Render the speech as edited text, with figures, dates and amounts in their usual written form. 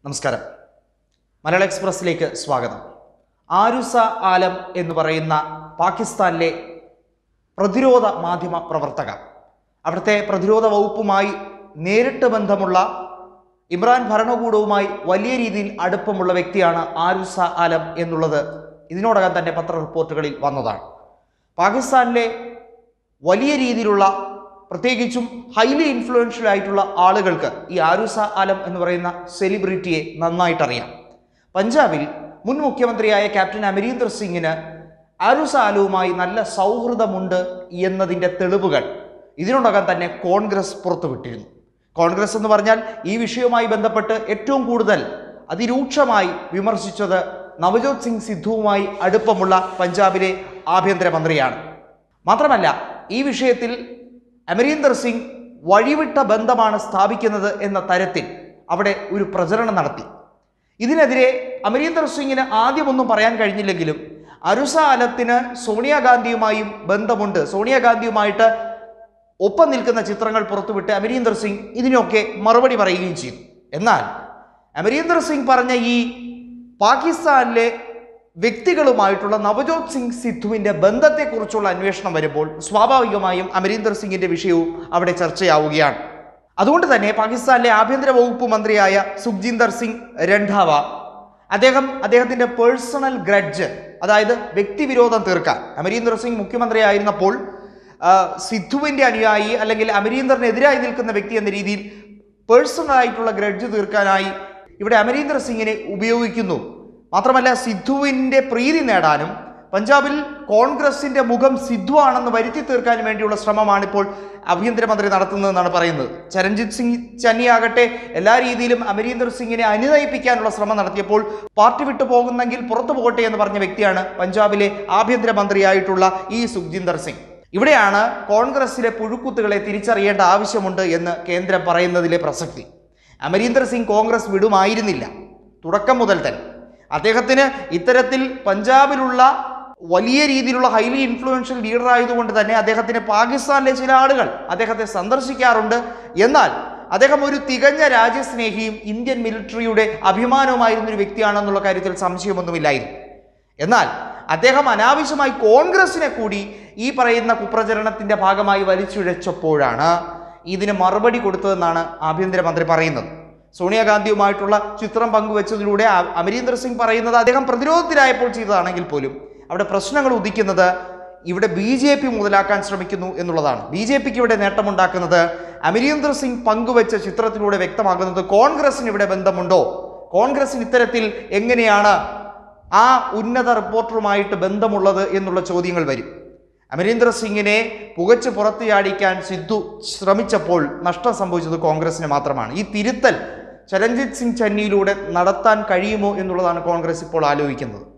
നമസ്കാരം. മലയാള എക്സ്പ്രസിലേക്ക് സ്വാഗതം. ആരുസ ആലം എന്ന് പറയുന്ന പാകിസ്ഥാനിലെ പ്രതിരോധ മാധ്യമ പ്രവർത്തക, അവിടുത്തെ പ്രതിരോധ വകുപ്പുമായി നേരിട്ട് ബന്ധമുള്ള ഇമ്രാൻ ഭരണകൂടവുമായി വലിയ രീതിയിൽ അടുപ്പമുള്ള വ്യക്തിയാണ് ആരുസ ആലം എന്നുള്ളത് ഇതിനോടകം തന്നെ പത്ര റിപ്പോർട്ടുകളിൽ വന്നതാണ്. പാകിസ്ഥാനിലെ വലിയ രീതിയിലുള്ള പ്രത്യേകിച്ചും ഹൈലി ഇൻഫ്ലുവൻഷ്യൽ ആയിട്ടുള്ള ആളുകൾക്ക് ഈ ആരുസ ആലം എന്ന് പറയുന്ന സെലിബ്രിറ്റിയെ നന്നായിട്ടറിയാം. പഞ്ചാബിൽ മുൻ മുഖ്യമന്ത്രിയായ ക്യാപ്റ്റൻ അമരീന്ദർ സിംഗിന് ആരുസ ആലവുമായി നല്ല സൗഹൃദമുണ്ട് എന്നതിൻ്റെ തെളിവുകൾ ഇതിനോടകം തന്നെ കോൺഗ്രസ് പുറത്തുവിട്ടിരുന്നു. കോൺഗ്രസ് എന്ന് പറഞ്ഞാൽ ഈ വിഷയവുമായി ബന്ധപ്പെട്ട് ഏറ്റവും കൂടുതൽ അതിരൂക്ഷമായി വിമർശിച്ചത് നവജോത് സിംഗ് സിദ്ധുവുമായി അടുപ്പമുള്ള പഞ്ചാബിലെ ആഭ്യന്തരമന്ത്രിയാണ്. മാത്രമല്ല, ഈ വിഷയത്തിൽ അമരീന്ദർ സിംഗ് വഴിവിട്ട ബന്ധമാണ് സ്ഥാപിക്കുന്നത് എന്ന തരത്തിൽ അവിടെ ഒരു പ്രചരണം നടത്തി. ഇതിനെതിരെ അമരീന്ദർ സിംഗിന് ആദ്യമൊന്നും പറയാൻ കഴിഞ്ഞില്ലെങ്കിലും ആരുസ ആലത്തിന് സോണിയാഗാന്ധിയുമായും ബന്ധമുണ്ട്, സോണിയാഗാന്ധിയുമായിട്ട് ഒപ്പം നിൽക്കുന്ന ചിത്രങ്ങൾ പുറത്തുവിട്ട് അമരീന്ദർ സിംഗ് ഇതിനൊക്കെ മറുപടി പറയുകയും ചെയ്തു. എന്നാൽ അമരീന്ദർ സിംഗ് പറഞ്ഞ ഈ പാകിസ്ഥാനിലെ വ്യക്തികളുമായിട്ടുള്ള നവജോത് സിംഗ് സിദ്ധുവിൻ്റെ ബന്ധത്തെക്കുറിച്ചുള്ള അന്വേഷണം വരുമ്പോൾ സ്വാഭാവികമായും അമരീന്ദർ സിംഗിൻ്റെ വിഷയവും അവിടെ ചർച്ചയാവുകയാണ്. അതുകൊണ്ട് തന്നെ പാകിസ്ഥാനിലെ ആഭ്യന്തര വകുപ്പ് മന്ത്രിയായ സുഖ്ജിന്ദർ സിംഗ് രൺധാവ അദ്ദേഹത്തിൻ്റെ പേഴ്സണൽ ഗ്രഡ്ജ്, അതായത് വ്യക്തിവിരോധം തീർക്കാൻ, അമരീന്ദർ സിംഗ് മുഖ്യമന്ത്രിയായിരുന്നപ്പോൾ സിദ്ധുവിൻ്റെ അനുയായി അല്ലെങ്കിൽ അമരീന്ദറിനെതിരായി നിൽക്കുന്ന വ്യക്തി എന്ന രീതിയിൽ പേഴ്സണലായിട്ടുള്ള ഗ്രഡ്ജ് തീർക്കാനായി ഇവിടെ അമരീന്ദർ സിംഗിനെ ഉപയോഗിക്കുന്നു. മാത്രമല്ല, സിദ്ധുവിൻ്റെ പ്രീതി നേടാനും പഞ്ചാബിൽ കോൺഗ്രസിൻ്റെ മുഖം സിദ്ധു ആണെന്ന് വരുത്തി തീർക്കാനും വേണ്ടിയുള്ള ശ്രമമാണിപ്പോൾ ആഭ്യന്തരമന്ത്രി നടത്തുന്നതെന്നാണ് പറയുന്നത്. ചരൺജിത് സിംഗ് ചന്നി ആകട്ടെ എല്ലാ രീതിയിലും അമരീന്ദർ സിംഗിനെ അനുനയിപ്പിക്കാനുള്ള ശ്രമം നടത്തിയപ്പോൾ പാർട്ടി വിട്ടു പോകുന്നെങ്കിൽ പുറത്തു പോകട്ടെ എന്ന് പറഞ്ഞ വ്യക്തിയാണ് പഞ്ചാബിലെ ആഭ്യന്തരമന്ത്രിയായിട്ടുള്ള ഈ സുഖ്ജിന്ദർ സിംഗ്. ഇവിടെയാണ് കോൺഗ്രസിലെ പുഴുക്കുത്തുകളെ തിരിച്ചറിയേണ്ട ആവശ്യമുണ്ട് എന്ന് കേന്ദ്രം പറയുന്നതിലെ പ്രസക്തി. അമരീന്ദർ സിംഗ് കോൺഗ്രസ് വിടുമായിരുന്നില്ല തുടക്കം മുതൽ തന്നെ. അദ്ദേഹത്തിന് ഇത്തരത്തിൽ പഞ്ചാബിലുള്ള വലിയ രീതിയിലുള്ള ഹൈലി ഇൻഫ്ലുവൻഷ്യൽ ലീഡർ ആയതുകൊണ്ട് തന്നെ അദ്ദേഹത്തിന് പാകിസ്ഥാനിലെ ചില ആളുകൾ അദ്ദേഹത്തെ സന്ദർശിക്കാറുണ്ട്. എന്നാൽ അദ്ദേഹം ഒരു തികഞ്ഞ രാജ്യസ്നേഹിയും ഇന്ത്യൻ മിലിറ്ററിയുടെ അഭിമാനവുമായിരുന്നൊരു വ്യക്തിയാണെന്നുള്ള കാര്യത്തിൽ സംശയമൊന്നുമില്ലായിരുന്നു. എന്നാൽ അദ്ദേഹം അനാവശ്യമായി കോൺഗ്രസിനെ കൂടി ഈ പറയുന്ന കുപ്രചരണത്തിൻ്റെ ഭാഗമായി വലിച്ചിഴച്ചപ്പോഴാണ് ഇതിന് മറുപടി കൊടുത്തതെന്നാണ് ആഭ്യന്തരമന്ത്രി പറയുന്നത്. സോണിയാഗാന്ധിയുമായിട്ടുള്ള ചിത്രം പങ്കുവെച്ചതിലൂടെ അമരീന്ദർ സിംഗ് പറയുന്നത് അദ്ദേഹം പ്രതിരോധത്തിലായപ്പോൾ ചെയ്തതാണെങ്കിൽ പോലും അവിടെ പ്രശ്നങ്ങൾ ഉദിക്കുന്നത് ഇവിടെ BJP മുതലാക്കാൻ ശ്രമിക്കുന്നു എന്നുള്ളതാണ്. BJPക്ക് ഇവിടെ നേട്ടമുണ്ടാക്കുന്നത് അമരീന്ദർ സിംഗ് പങ്കുവെച്ച ചിത്രത്തിലൂടെ വ്യക്തമാകുന്നത് കോൺഗ്രസിന് ഇവിടെ ബന്ധമുണ്ടോ, കോൺഗ്രസിന് ഇത്തരത്തിൽ എങ്ങനെയാണ് ആ ഉന്നത റിപ്പോർട്ടറുമായിട്ട് ബന്ധമുള്ളത് എന്നുള്ള ചോദ്യങ്ങൾ വരും. അമരീന്ദർ സിംഗിനെ പുകച്ച് പുറത്തു ചാടിക്കാൻ സിദ്ധു ശ്രമിച്ചപ്പോൾ നഷ്ടം സംഭവിച്ചത് കോൺഗ്രസിന് മാത്രമാണ്. ഈ തിരുത്തൽ ചരൺജിത് സിംഗ് ചന്നിയിലൂടെ നടത്താൻ കഴിയുമോ എന്നുള്ളതാണ് കോൺഗ്രസ് ഇപ്പോൾ ആലോചിക്കുന്നത്.